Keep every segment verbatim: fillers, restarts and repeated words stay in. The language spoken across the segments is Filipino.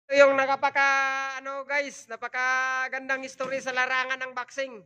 Ito yung nakapaka, ano guys, napakagandang history sa larangan ng boxing.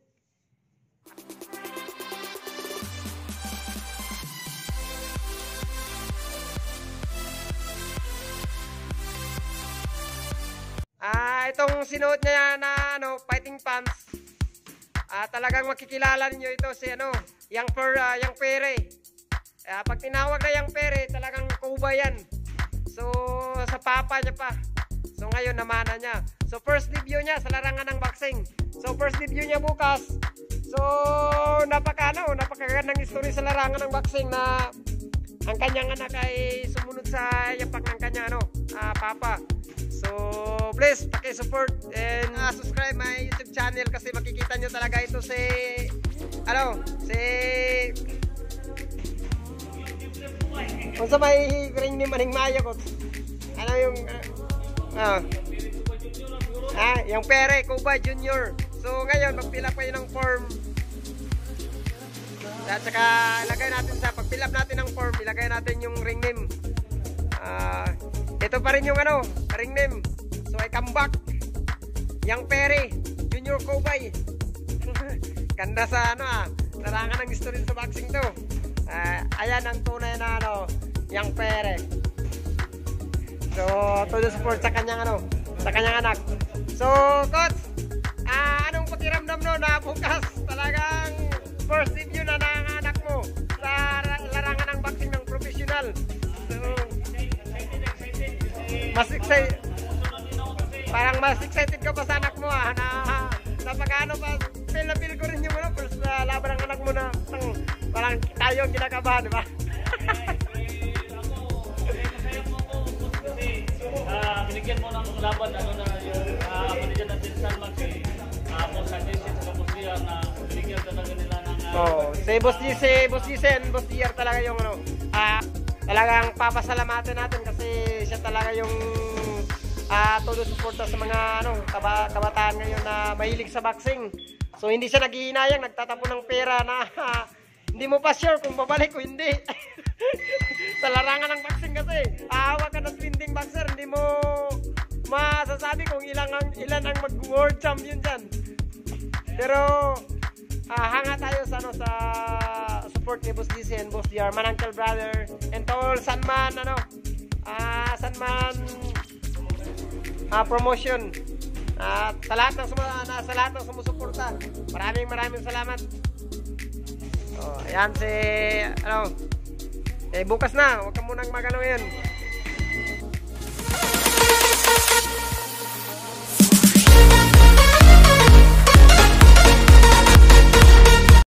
Ah, itong sinuot niya na ano, fighting pants. Ah, talagang makikilala niyo ito si ano, Yang Per, uh, Yang Pere. Ah, pag tinawag na Yang Pere, talagang Cuba yan. So, sa papa niya pa. So, ngayon namana niya. So, first debut niya sa larangan ng boxing. So, first debut niya bukas. So, napaka ano, napakagandang history sa larangan ng boxing na ang kanyang anak ay sumunod sa yapak ng kanya ano, uh, papa. So, please, paki-support and uh, subscribe my YouTube channel kasi makikita nyo talaga ito si ano, si kung sa may ring ni Maning Maya ko. Ano yung uh, uh, ah, yung Pere, Cuba Junior. So, ngayon, mag-fill up kayo ng form. At saka, ilagay natin sa, pag-fill up natin ng form, ilagay natin yung ring name. Ah, uh, ito pa rin yung ano, ring name. So I come back. Yang Pere, Junior Cubay. Ganda sa ano ah, larangan ng history sa boxing to. Uh, ayan ang tunay na ano, Yang Pere. So, todo support sa kanyang ano, sa kanyang anak. So, coach, uh, anong pakiramdam no na bukas talagang first debut na ng anak mo sa larangan ng boxing ng professional? So, mas excited, parang mas excited ka pa sa anak mo ah, na napakaano pa, feel na feel ko rin yung ano, first uh, laban ng anak mo na tang, parang tayo ang kinakabahan, di ba? Uh, binigyan mo ng laban, ano na yung uh, binigyan natin sa Maxi, uh, Boss Anderson sa Kapusiya na binigyan talaga nila ng uh, oh, si Boss G C, Boss G C and Boss D R talaga yung ano, ah, uh, talagang papasalamatan natin kasi siya talaga yung uh, todo suporta sa mga ano, kaba, kabataan ngayon na mahilig sa boxing. So hindi siya naghihinayang, nagtatapon ng pera na uh, hindi mo pa sure kung babalik o hindi. Sa larangan ng boxing kasi, aawa ka ng trending boxer, hindi mo masasabi kung ilan ang, ilan ang mag-world champion dyan. Pero uh, hanga tayo sa, ano, sa support ni Boss D C and Boss D R, Manangkel Brother, and to all Sanman, ano, uh, Sanman uh, promotion. At uh, sa lahat ng suma, uh, sa lahat ng sumusuporta, maraming maraming salamat. Oh, ayan si ano, eh bukas na, huwag ka munang magano yun.